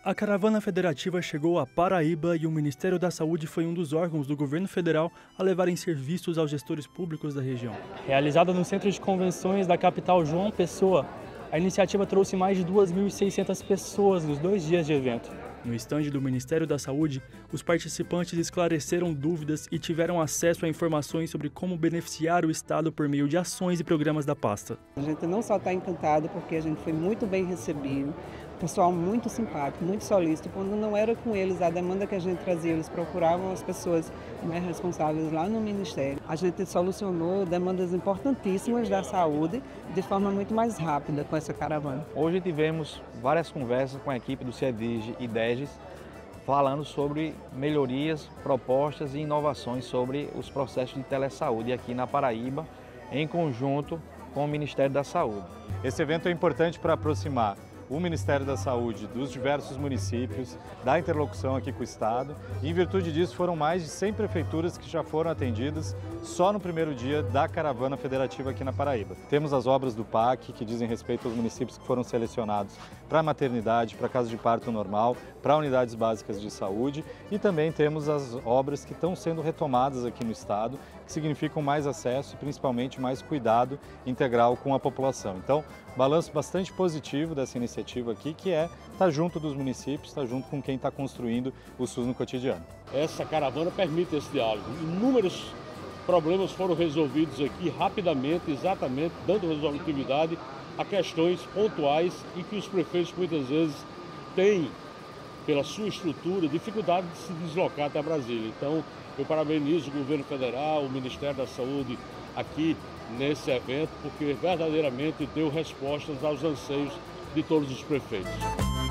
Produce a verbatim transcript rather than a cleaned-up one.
A caravana federativa chegou à Paraíba e o Ministério da Saúde foi um dos órgãos do governo federal a levarem serviços aos gestores públicos da região. Realizada no Centro de Convenções da capital João Pessoa, a iniciativa trouxe mais de duas mil e seiscentas pessoas nos dois dias de evento. No estande do Ministério da Saúde, os participantes esclareceram dúvidas e tiveram acesso a informações sobre como beneficiar o Estado por meio de ações e programas da pasta. A gente não só está encantado porque a gente foi muito bem recebido, pessoal muito simpático, muito solícito. Quando não era com eles a demanda que a gente trazia, eles procuravam as pessoas mais responsáveis lá no Ministério. A gente solucionou demandas importantíssimas da saúde de forma muito mais rápida com essa caravana. Hoje tivemos várias conversas com a equipe do CEDIG e DEGES falando sobre melhorias, propostas e inovações sobre os processos de telesaúde aqui na Paraíba, em conjunto com o Ministério da Saúde. Esse evento é importante para aproximar o Ministério da Saúde dos diversos municípios, da interlocução aqui com o Estado, e em virtude disso foram mais de cem prefeituras que já foram atendidas só no primeiro dia da caravana federativa aqui na Paraíba. Temos as obras do P A C, que dizem respeito aos municípios que foram selecionados para maternidade, para casos de parto normal, para unidades básicas de saúde, e também temos as obras que estão sendo retomadas aqui no Estado, que significam mais acesso e principalmente mais cuidado integral com a população. Então, balanço bastante positivo dessa iniciativa aqui, que é estar junto dos municípios, estar junto com quem está construindo o SUS no cotidiano. Essa caravana permite esse diálogo. Inúmeros problemas foram resolvidos aqui rapidamente, exatamente, dando resolutividade a questões pontuais e que os prefeitos muitas vezes têm, pela sua estrutura, dificuldade de se deslocar até Brasília. Então, eu parabenizo o governo federal, o Ministério da Saúde aqui nesse evento, porque verdadeiramente deu respostas aos anseios de todos os prefeitos.